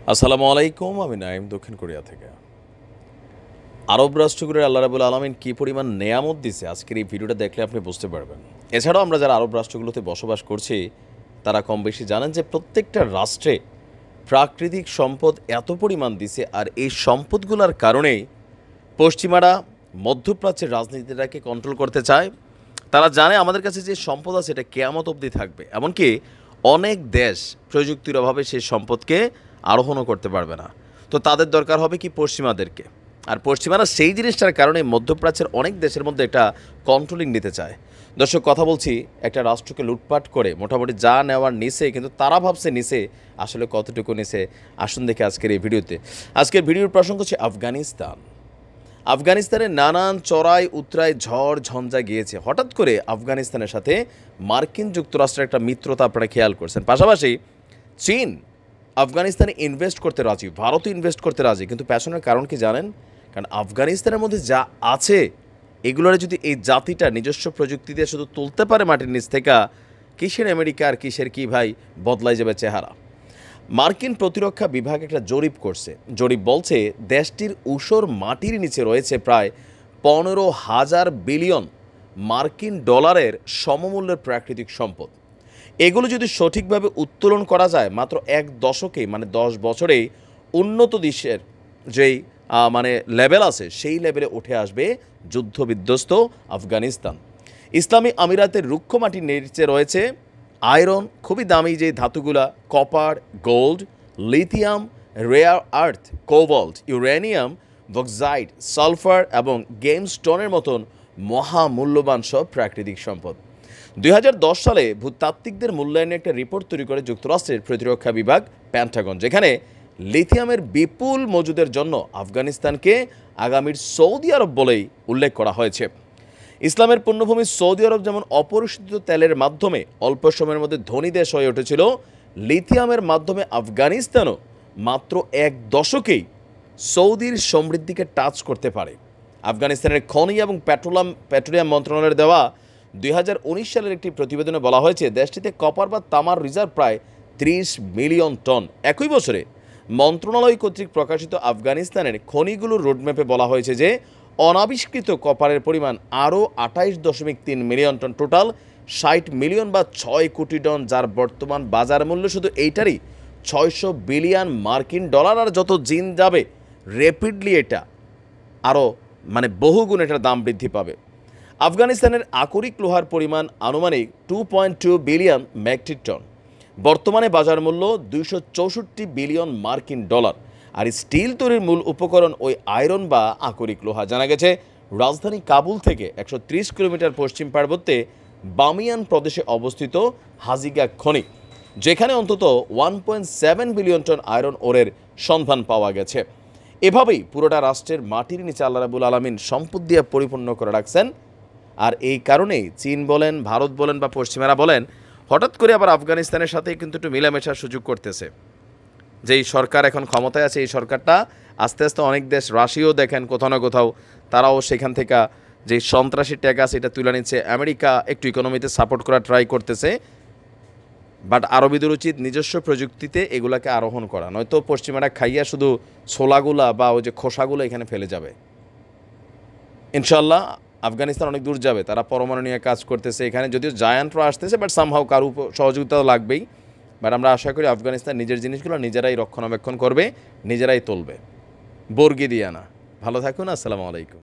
আসসালামু আলাইকুম। আমি নাইম, দক্ষিণ কোরিয়া থেকে। আরব রাষ্ট্রগুলোর আল্লাহ রাব্বুল আলামিন কী পরিমাণ নেয়ামত দিছে আজকের এই ভিডিওটা দেখলে আপনি বুঝতে পারবেন। এছাড়াও আমরা যারা আরব রাষ্ট্রগুলোতে বসবাস করছি তারা কম বেশি জানেন যে প্রত্যেকটা রাষ্ট্রে প্রাকৃতিক সম্পদ এত পরিমাণ দিছে, আর এই সম্পদগুলোর কারণেই পশ্চিমারা মধ্যপ্রাচ্যের রাজনীতিটাকে কন্ট্রোল করতে চায়। তারা জানে আমাদের কাছে যে সম্পদ আছে এটা কেয়ামত অবধি থাকবে, এমনকি অনেক দেশ প্রযুক্তির অভাবে সেই সম্পদকে আরোহণও করতে পারবে না। তো তাদের দরকার হবে কি পশ্চিমাদেরকে, আর পশ্চিমারা সেই জিনিসটার কারণে মধ্যপ্রাচ্যের অনেক দেশের মধ্যে একটা কন্ট্রোলিং নিতে চায়। দর্শক, কথা বলছি একটা রাষ্ট্রকে লুটপাট করে মোটামুটি যা নেওয়ার নিছে, কিন্তু তারা ভাবছে নিছে, আসলে কতটুকু নিছে আসুন দেখে আজকের এই ভিডিওতে। আজকের ভিডিওর প্রসঙ্গ হচ্ছে আফগানিস্তান। আফগানিস্তানের নানান চড়াই উতরাই ঝড় ঝঞ্ঝা গিয়েছে। হঠাৎ করে আফগানিস্তানের সাথে মার্কিন যুক্তরাষ্ট্রের একটা মিত্রতা আপনারা খেয়াল করছেন। পাশাপাশি চীন আফগানিস্তানে ইনভেস্ট করতে রাজি, ভারতও ইনভেস্ট করতে রাজি, কিন্তু পেছনের কারণ কি জানেন? কারণ আফগানিস্তানের মধ্যে যা আছে এগুলোর যদি এই জাতিটা নিজস্ব প্রযুক্তি দিয়ে শুধু তুলতে পারে মাটির নিচ থেকে, কিসের আমেরিকা আর কিসের কি ভাই, বদলাই যাবে চেহারা। মার্কিন প্রতিরক্ষা বিভাগ একটা জরিপ করছে। জরিপ বলছে দেশটির ঊষর মাটির নিচে রয়েছে প্রায় 15,000 বিলিয়ন মার্কিন ডলারের সমমূল্যের প্রাকৃতিক সম্পদ। এগুলো যদি সঠিকভাবে উত্তোলন করা যায় মাত্র এক দশকেই, মানে 10 বছরেই উন্নত দেশের যেই লেভেল আছে সেই লেভেলে উঠে আসবে যুদ্ধবিধ্বস্ত আফগানিস্তান। ইসলামী আমিরাতের রুক্ষ মাটির নিচে রয়েছে আয়রন, খুবই দামি যে ধাতুগুলা, copper, gold, lithium, rare earth, cobalt, uranium, bauxite, sulphur এবং গেমস্টোনের মতন মহামূল্যবান সব প্রাকৃতিক সম্পদ। 2010 সালে ভূতাত্ত্বিকদের মূল্যায়নে একটা রিপোর্ট তৈরি করে যুক্তরাষ্ট্রের প্রতিরক্ষা বিভাগ পেন্টাগন, যেখানে লিথিয়ামের বিপুল মজুদের জন্য আফগানিস্তানকে আগামীর সৌদি আরব বলেই উল্লেখ করা হয়েছে। ইসলামের পুণ্যভূমি সৌদি আরব যেমন অপরিশোধিত তেলের মাধ্যমে অল্প সময়ের মধ্যে ধনী দেশ হয়ে উঠেছিল, লিথিয়ামের মাধ্যমে আফগানিস্তানও মাত্র এক দশকেই সৌদির সমৃদ্ধিকে টাচ করতে পারে। আফগানিস্তানের খনি এবং পেট্রোলিয়াম মন্ত্রণালয়ের দেওয়া 2019 সালের একটি প্রতিবেদনে বলা হয়েছে দেশটিতে কপার বা তামার রিজার্ভ প্রায় 30 মিলিয়ন টন। একই বছরে মন্ত্রণালয় কর্তৃক প্রকাশিত আফগানিস্তানের খনিগুলোর রোডম্যাপে বলা হয়েছে যে অনাবিষ্কৃত কপারের পরিমাণ আরও 28.3 মিলিয়ন টন, টোটাল 60 মিলিয়ন বা 6 কোটি টন, যার বর্তমান বাজার মূল্য শুধু এইটারই 600 বিলিয়ন মার্কিন ডলার। আর যত দিন যাবে র্যাপিডলি এটা আরও বহুগুণ এটার দাম বৃদ্ধি পাবে। আফগানিস্তানের আকরিক লোহার পরিমাণ আনুমানিক 2.2 বিলিয়ন মেট্রিক টন, বর্তমানে বাজার মূল্য 264 বিলিয়ন মার্কিন ডলার। আর স্টিল তৈরির মূল উপকরণ ওই আয়রন বা আকরিক লোহা। জানা গেছে রাজধানী কাবুল থেকে 130 কিলোমিটার পশ্চিম পার্বত্যে বামিয়ান প্রদেশে অবস্থিত হাজিগা খনি, যেখানে অন্তত 1.7 বিলিয়ন টন আয়রন ওরের সন্ধান পাওয়া গেছে। এভাবেই পুরোটা রাষ্ট্রের মাটির নিচে আল্লাহ রাব্বুল আলামিন সম্পদ দিয়ে পরিপূর্ণ করে রাখছেন। আর এই কারণেই চীন বলেন, ভারত বলেন বা পশ্চিমারা বলেন, হঠাৎ করে আবার আফগানিস্তানের সাথে কিন্তু একটু মেলামেশার সুযোগ করতেছে। যেই সরকার এখন ক্ষমতায় আছে এই সরকারটা আস্তে আস্তে অনেক দেশ, রাশিয়াও দেখেন কোথাও না কোথাও তারাও সেখান থেকে যে সন্ত্রাসী ট্যাগ আছে এটা তুলে নিচ্ছে। আমেরিকা একটু ইকোনমিতে সাপোর্ট করা ট্রাই করতেছে, বাট আরবিদের উচিত নিজস্ব প্রযুক্তিতে এগুলাকে আরোহণ করা, নয়তো পশ্চিমারা খাইয়া শুধু ছোলাগুলা বা ওই যে খোসাগুলো এখানে ফেলে যাবে। ইনশাল্লাহ আফগানিস্তান অনেক দূর যাবে, তারা পরমাণু নিয়ে কাজ করতেছে এখানে, যদিও জায়ান্টরা আসতেছে, বাট সামহাও কারো সহযোগিতা লাগবেই। বাট আমরা আশা করি আফগানিস্তান নিজের জিনিসগুলো নিজেরাই রক্ষণাবেক্ষণ করবে, নিজেরাই তুলবে, বর্গি দিয়া না। ভালো থাকুন, আসসালামু আলাইকুম।